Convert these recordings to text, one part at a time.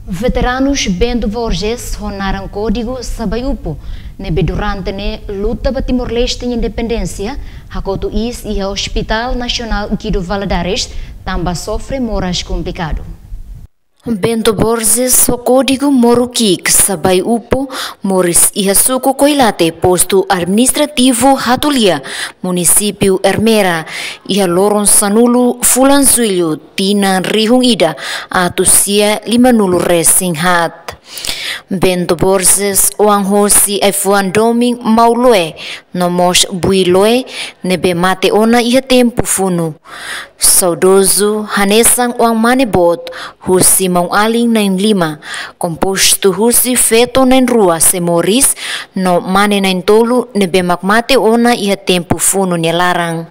Veteranos Bento Borges honaram código Sabaiupo nebe durante ne luta para Timor-Leste em independência, hakoto is e Hospital Nacional Guido Valadares também sofre moras complicado. Bento Borges o código Morukik Sabaiupo Moris iha suku Koilate posto administrativo Hatulia município Ermera iha Loron Sanulu Fulanzuilho Tina Rihung Ida atusia limanulu resinghat. Bento Borges oang hosi efuan doming mauloe nomos builoe nebe mate ona iha tempo funu. Saudoso hanesang oang manebot husi mau aling 95 komposto husi feto nain rua semoris no mane nain tolu nebe makmate ona iha tempo funu nelarang.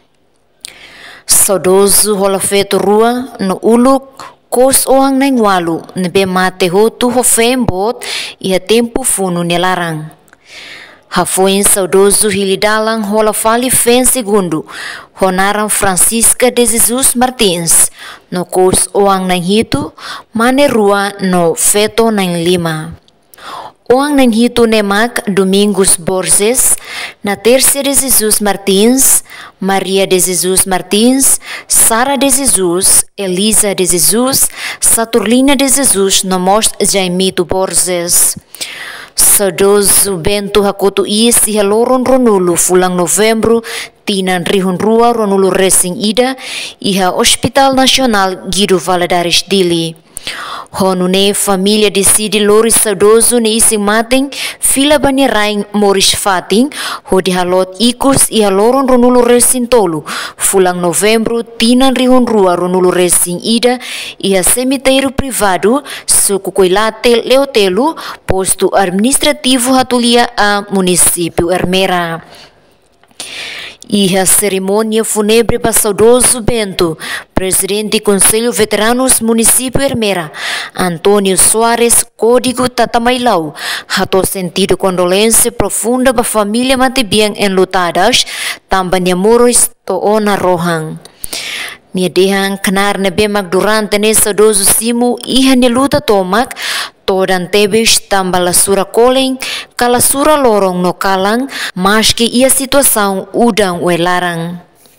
Saudoso hola feto rua no uluk kos oang naing walu nebe mate hotu hofembot iha tempo funu nelarang. Hafoin saudoso hilidalang hola fali fen segundo honaram Francisca de Jesus Martins no kos oang naing hitu mane rua no feto naing 5. Oang naing hitu nemak Domingos Borges, na Tercia de Jesus Martins, Maria de Jesus Martins, Sara de Jesus, Elisa de Jesus, Saturnina de Jesus, no most Jaimito Borges. Saudoso Bento hakoto isi haloron Ronulu fulang Novembro tinan rihun rua Ronulu Racing Ida iha Hospital Nacional Guido Valadares Dili. Honune família decide lori saudoso ne ising mating fila bani raing Moris Fating hodi halot ikus iha loron Ronulu Racing tolu fulang Novembro tinan rihun rua Ronulu Racing Ida iha cemitério privado suku Koilate Leotelu posto administrativo Hatulia a município Ermera. Iha cerimônia fúnebre para saudoso Bento, presidente do Conselho Veteranos Município Ermera, Antônio Soares Código Tatamailau, hato sentido condolência profunda para a família Matebiang enlutadas, também amoros to ona rohang. Nia dehang kenar nebemak durante ne saudoso simu iha ne luta tomak, todan tebes tambala sura koleng, kala sura lorong no kalang, mas que ia situação udang we larang.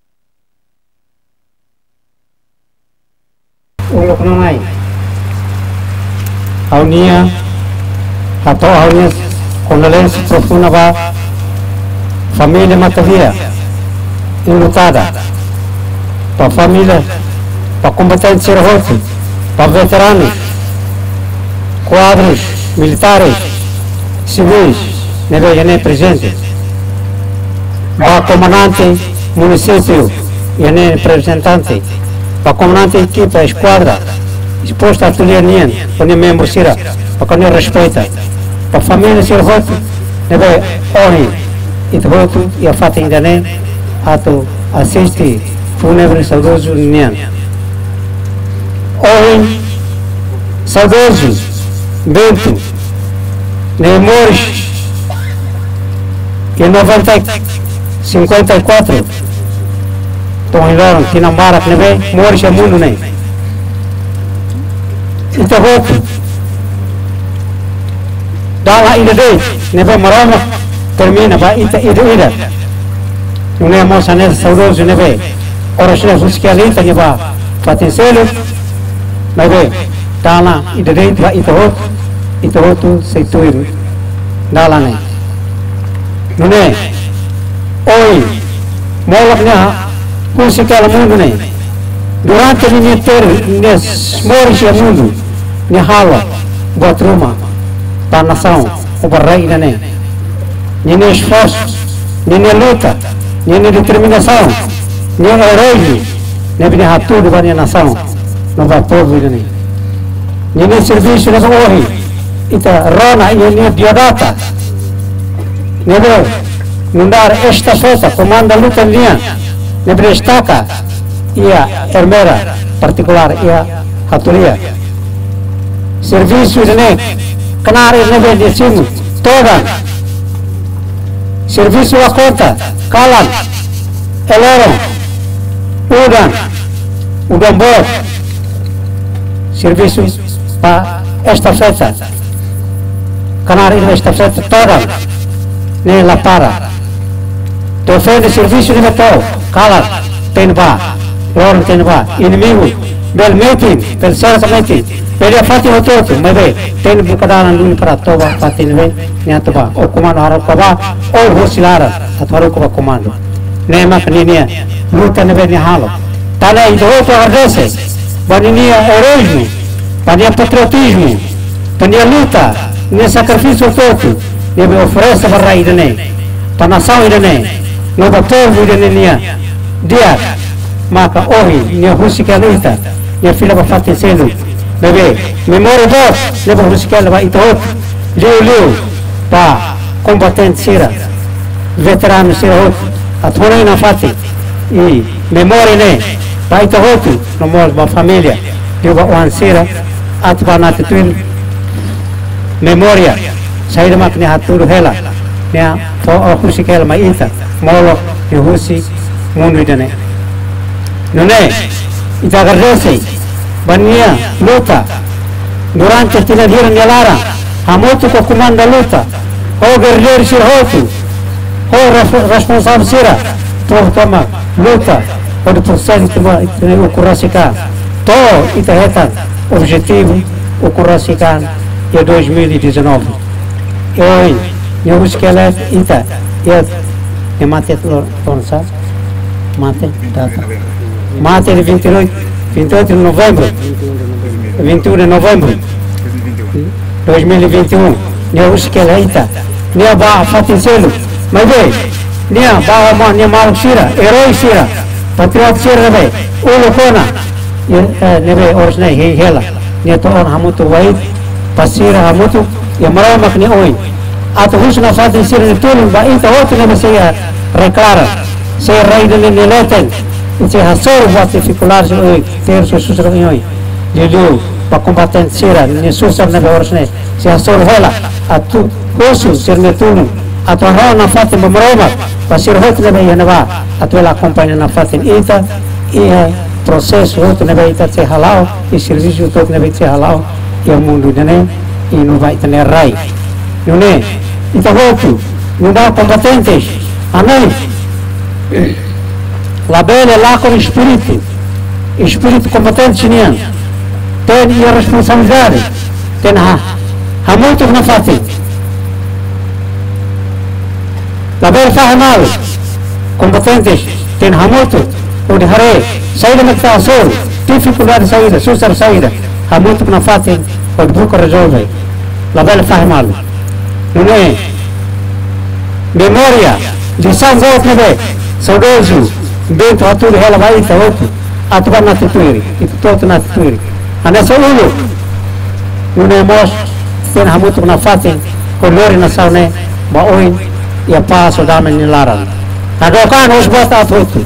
Ulok nanai, aunia, atau aunia condolência profunda ba família Matavia, enlutada, para família, para combatentes serrote, para veteranos, quadros militares, civis, nele presente, para comandante município, nele representante, para comandante equipa, esquadra, exposta a tulianien, para membro sira, para que respeita, para família serrote, nele ori, e voto e a fating dane, ato assiste fúnebre saudoso nian. Ori, saudoso Bento, Nemoris, em 54, estão em que não mara que nem Moris é mundo nem. Então outro, dá lá ainda dei, nem morama termina para ida. Não é moça nessa saudoso nem bem. Ora se não se quer ali tem para patencelo, mas bem, dá lá ainda dei para itu outro seituir dalane nune oi molaknya kusikala mundo ne durante ni ter nes morisha mundo ni hala buat rumah nação obarai ne ni esforço ni luta ni determinação ni herói ni bini hatu de bani nação no vai povo ni serviço na morri ita rona ini biodata nebo nundar esta festa comanda luta linha nebo estaca ia Ermera particular ia Hatulia serviço ne canare nebo de sino toda serviço a conta kalan eloro udan bot serviço para esta festa, canar esta festa toda, nem la para. Te ofende serviço de metal, cala, tem vá, loro tem vá, inimigo, bel meeting, bel serta meeting, bel afati hototo, mas bem, tem bucadaran dulu para toba, pati neve, nyata vá, o comando harap kaba, o hosilara, atwaru kaba comando. Nema kaninia, luta neve ni halo. Tala itu o agradece, baninia heroísmo, bania patriotismo, bania luta, ne sacrifício todo, neve oferece barra idane, panação idane. No povo de Nenia, dia, maka ohi, nia husika luita, nia fila bafate selu, bebe, memória do, leva husika leva itoot, liu, pa, combatente sira, veterano sira hot, atona ina fati, e memória ne, pa itoot, no mos ba família, liu ba oan sira, atba natituin, memória, saída mak ni haturu hela, nia, po husika leva ita, molo e husi mundo idane nune ita agradece bania luta durante esta dia nyalara hamotu ko comanda luta o guerreiro sirhotu o responsável sira toma luta o processo que o curasika to ita heta objetivo o curasika de 2019 oi eu busquei ita e mate tonsa mate data mate de 28 de novembro 21 de novembro 2021 eu acho que ela está nia ba fatiselo mas bem nia ba ma nia mal sira herói sira patriot sira be ulo kona nebe orsne hela nia to on hamutu wait pasira hamutu ya maramak ni oi atau husna fadil sira turun ba ita outro nebe saya reclara saya rai de neleten se hasor buat dificuldades hoje ter suas reuniões jadi para combater sira ni susah nebe orsne se hasor hela atu husu ser netunu atau na fatin bamroma pasir hot nebe yanaba atau ela acompanha na fatin ita e processo hot nebe ita se halal e serviço hot nebe se halal e o mundo dene e não vai ter rai não é ita hot não dá combatentes amém la bene lá com espírito combatente chinian tem a responsabilidade tem há muito na fatin la bene faz mal combatentes tem há muito o de hare saída mekta sol dificuldade saída susar saída há muito na fatin o buco resolve la bene faz mal não é memória de São Gomes saudoso bento aturi hela vai ita outro atuar na tuturi itu todo na tuturi anda solo não é mos tem há muito na fatin colore na saune ba oin ia paso dame ni larang adokan os bota foto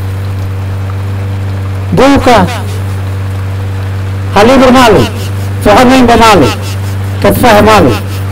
buka halim bermalu fahamin bermalu ketfah malu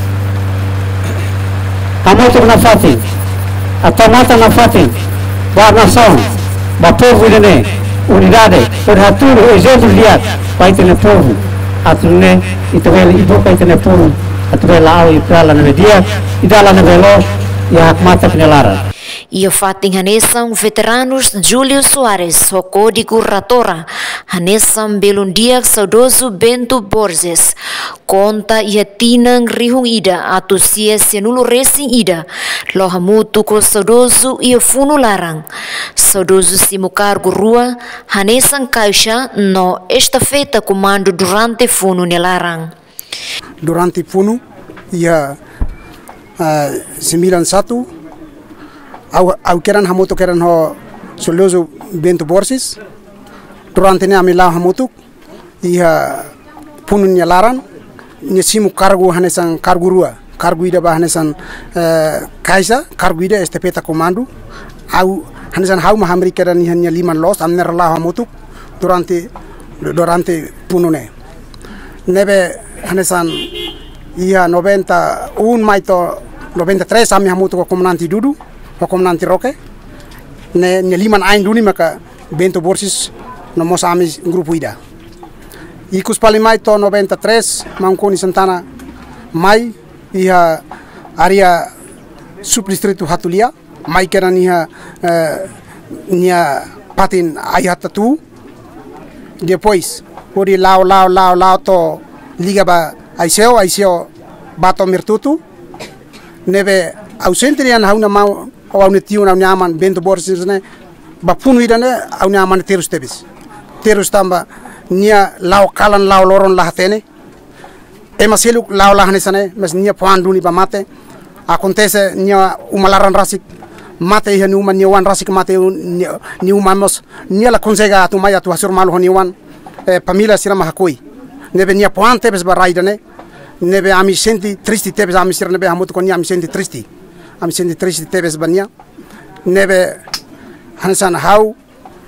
kamu tu na fatin atau mata na fatin ba nação ba povo dene unidade por haturo exemplo lihat pai tene povo atune itawel ibu pai tene povo atwel au ipala na dia idala na veloz e a mata penelara. E o fatin hanesam veteranos Júlio Soares, o código Ratora, hanesam belundiak saudoso Bento Borges, conta e atinang rihung ida, atusia senulu racing ida, lo hamutu ko saudoso e funo larang, saudoso simucargo rua, hanesam caixa no estafeta comando durante funo nelarang. Durante funo, ia 91 au keran hamutu keran ho soloso Bento Borges durante ne amila hamutu ia punun laran ne simu cargo hanesan cargo rua cargo ida ba hanesan kaisa cargo ida estafeta comando au hanesan hau mahamri keran hanya 5 los amner la hamutu durante punune nebe hanesan ia 91 maito 93 ami hamutu ko comandante Dudu ko comandante Roque ne liman ain duni maka Bento Borges no mos ami grupo ida Ikus Palimai to 93, Mangkoni Santana Mai, iha area subdistrito Hatulia, Mai kera niha nia patin ayat tu. Depois, uri lao to liga ba aiseo bato mirtutu. Nebe ausente rian hauna mau au netiu na nyaman Bento Borges ne ba punu idane au nyaman terus tebis. Terus tamba nia lao kalan lao loron lahatene. Emaselu lao lahane sane mas nia poanduni ba mate. Acontece nia umalaran rasik mate iha ni uman niwan rasik mate ni umamos nia la konsega atu maya tu hasur malu niwan pamila sirama hakoi. Nebe nia poante bes ba raidane. Nebe ami senti tristi tebes ami sir nebe hamut konya ami senti tristi tebes bania nebe hansan hau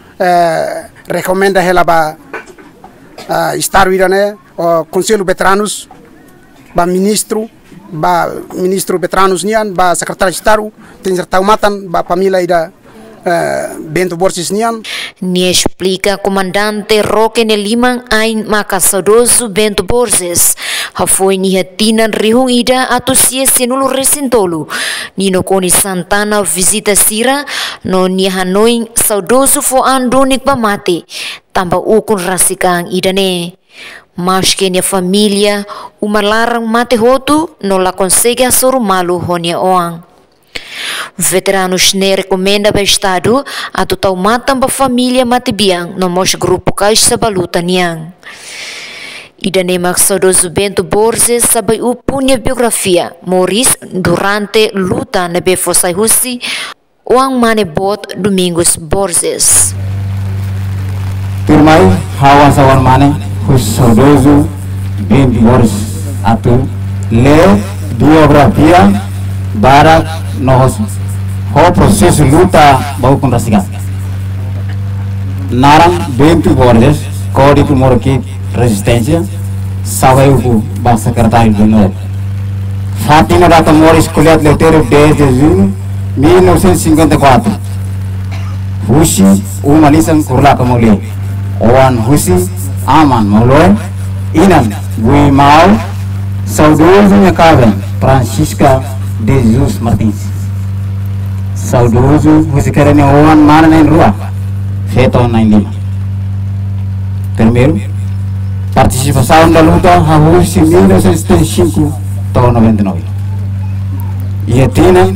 recomenda hela ba estar virane o conselho veteranos ba ministro veteranos nian ba secretário de estado tem taumatan ba pamila ida Bento Borges nian. Ni explica comandante Roque Neliman Ain maka saudoso Bento Borges. Hafoi ni hatinan rihung ida atu sia senulu resintolu. Nino koni Santana visita sira no ni Hanoi saudoso fo andonik pamate. Tamba ukun rasikang ida ne. Mas que nia família uma larang mate hotu no la consegue soru malu honia oang. Veteranos ne recomenda para o Estado a total matam para família matibiang no mos grupo Caixa Baluta niang. Ida nemak saudoso Bento Borges sabai upunya biografia Moris durante luta na Befosai Husi oang mane bot Domingos Borges. Turmai hawa sawan mane hus saudoso Bento Borges atu le biografia barak nos ho processo luta bau con rasiga narang Bento Borges código moroki resistência savaiu ba secretário de novo Fatima data Moris Colhete Leteiro 10 de junho 1954 Husi umanisan kurla kamoli oan Husi aman moloy inan bui mau saudoso nyakaven Francisca de Jesus Martins saudoso Husi kerene oan mana em rua feito na Lima. Primeiro, participação da luta a Husi 1975 a 99 e a Tina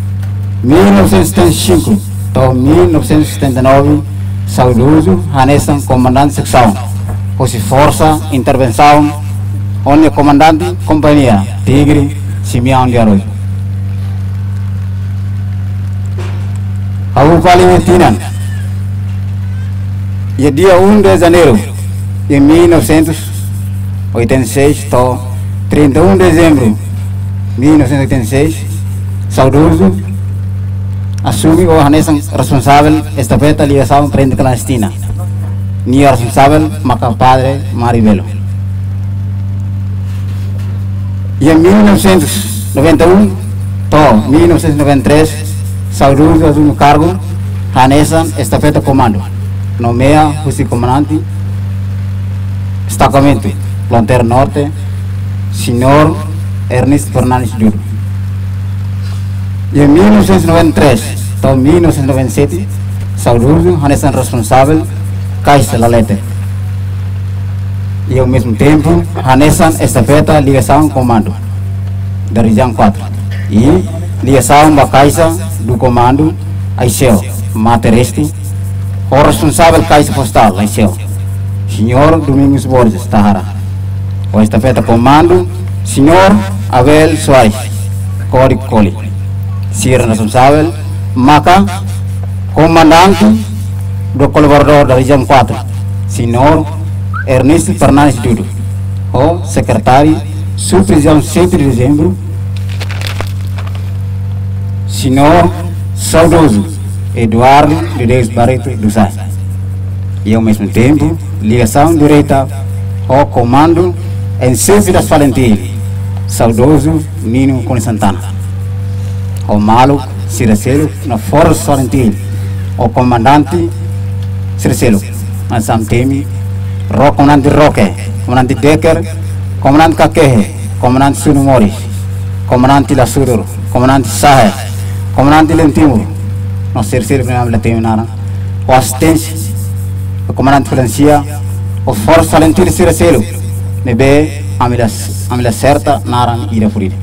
1975 a 1979 saudoso Hanesan comandante secção Husi força intervenção onde comandante companhia Tigre Simeão de Arroio. Abu Palestinan e dia 1 de janeiro de 1986 to 31 de dezembro de 1986 saudoso assume o Hanesan responsável estafeta ligação frente clandestina ni responsável maka padre Maribelo. E em 1991 to 1993 saudoso assume cargo Hanesan estafeta comando nomeia Husi comandante destacamento Fronteira Norte Senhor Ernesto Fernandes Júnior. E em 1993 a 1997 saudoso Hanesan responsável Caixa Lalete e ao mesmo tempo Hanesan estafeta ligação comando da região 4 e ligação da Caixa do comando Aiseu Matereste o responsável Caixa Postal Aiseu Senhor Domingos Borges Tahara o estafeta comando Senhor Abel Soares Código Coli Sir responsável Maka comandante do colaborador da região 4 Senhor Ernesto Fernandes Júnior o secretário subprisão 7 de dezembro Senhor saudoso Eduardo de Deus Barreto dos Sais e ao mesmo tempo ligação direita ao comando em chefe das Valentim saudoso Nino Cone Santana o maluco Ciracelo na Força Valentim o comandante Ciracelo mas Samtemi Comandante Roque, Comandante Decker, Comandante Kakehe, Comandante Sunumori, Comandante La Sudor, Comandante Sahel, Comandante Lentimur, no terceiro primeiro terminara, o assistente, o Comandante Francia, o Força Valentina Siracelo, nebe amila certa naran ira furida.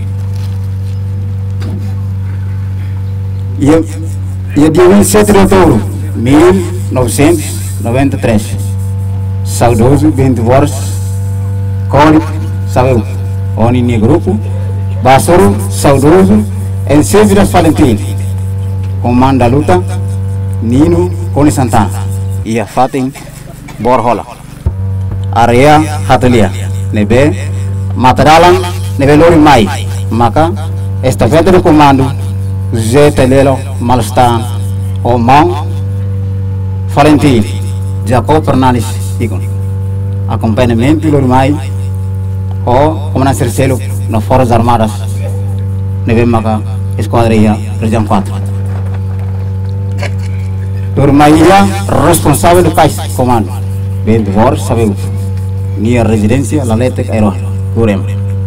E dia 27 de outubro de 1993, saudoso Bento Borges, Cólico, Sabeu, Oni Grupo, Basoro, saudoso, em Seviras Valentim, comanda a luta, Nino Cone Santana, e a Fatim Borhola, Area Hatalia, nebe Mataralan, nebe Lori Mai, maka estafeta do comando, José Telelo Malstan, Omão Valentim, Jacob Fernandes, Igon, acompanhamento do Mai, o comandante Cercelo, nas Forças Armadas, nebe maka Esquadrilha, Região 4. Dormaia responsável do cais comando, bem de Borges, sabeu, minha residência, La Letek, Aero, Urem.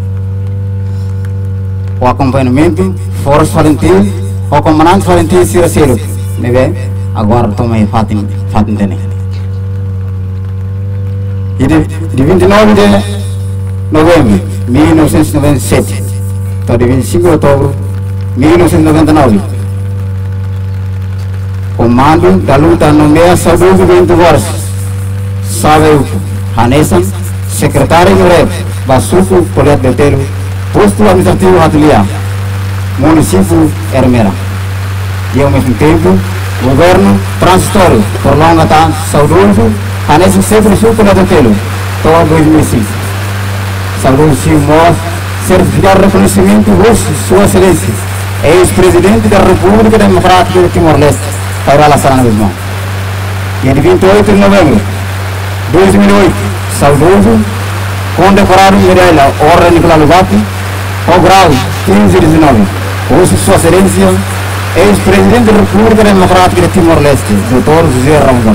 O acompanhamento, Força Valentim, o comandante Valentim Siracelo, nebe agora toma aí Fatim Tene. E de 29 de novembro de 1997 até 25 de outubro de 1999, comando da luta nomeia saudoso Bento Borges, Sabeu Hanesan, secretário do REP, Basuco Colete Betelo, posto administrativo Hatulia, município Hermera. E ao mesmo tempo, governo transitório por longa data, saudoso Hanesan sempre suco Colete Betelo, todo 2005. Saudoso Simós, certificar reconhecimento russo, sua excelência, ex-presidente da República Democrática de Timor-Leste, Taura Lassana Guzmão. E em 28 de novembro de 2008, saudoso, condecorado em Mirela, Ordem Nicolau Lugatti, ao grau 1519, russo, sua excelência, ex-presidente da República Democrática de Timor-Leste, Dr. José Ramos.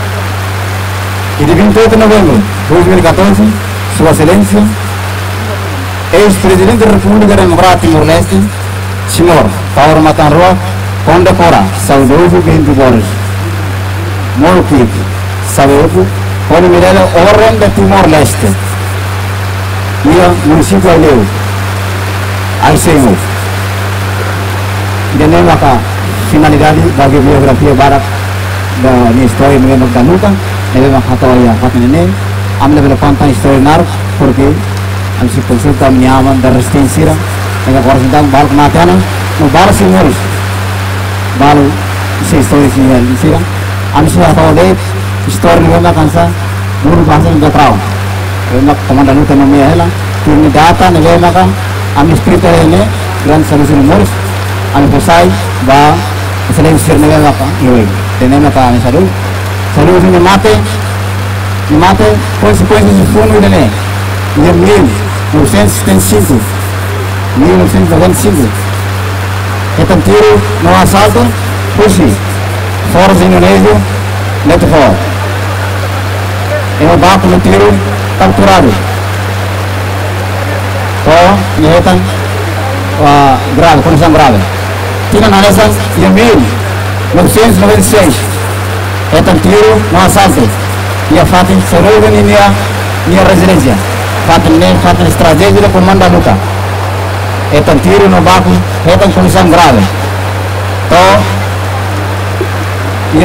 E de 28 de novembro de 2014, sua excelência, ex-presidente da República Democrática de Timor-Leste, senhor Tauro Matanroa, condecora saudoso Bento Borges, Moloquipe, Sabeuco, Pode Mirela, Ordem de Timor-Leste, e o município Aileu, Aiseimo. De nem a finalidade da biografia barat da minha história mesmo da luta, deve matar a Fatinene, a minha bela conta história porque a minha consulta a minha ama da resistência, a minha correspondente bal matana, no bal senhores, bal se história senhora, a minha história história mesmo cansa, duro basta de trau, mesmo comanda luta no meio ela, turno data neve maka, a minha escrita ele, grande solução humores, a minha pesai ba excelência neve maka, eu tenho maka a minha saúde me mate, consequências do fundo dele. Em 1975, 1995, então tiro no assalto, puxi, Força Indonésia, Neto For. E o barco no tiro, capturado. Então, grave, condição grave. Tira na nessa, em 1996, então tiro no assalto. E a Fatim se reúne em minha residência. Fatim estratégia de comando da luta. Então tiro no barco, então condição grave. Então, em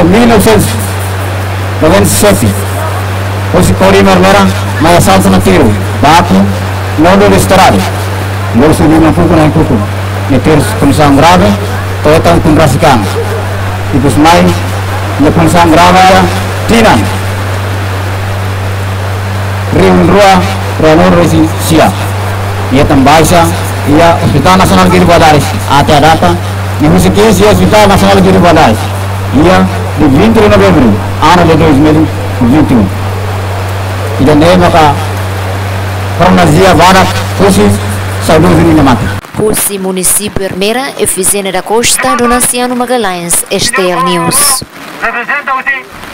1997, o Corri Mermera, mas assalto no tiro. Barco, não do restaurado. Não se viu na fuga nem cuco. Meter condição grave, então com brasicano. E dos mais, na condição grave, tiram. Rio Rua, Ranur Residencia. Ia tambaixa, ia Hospital Nasional Giri Badares, até a data, e o seguinte ia Hospital Nasional Giri Badares. Ia de 20 de novembro, ano de 2021. E daí, maka, Farmazia Barak, Pusi, saudoso Minamata. Pusi, município Hermera, Efizena da Costa, Donaciano Magalhães, Estel News.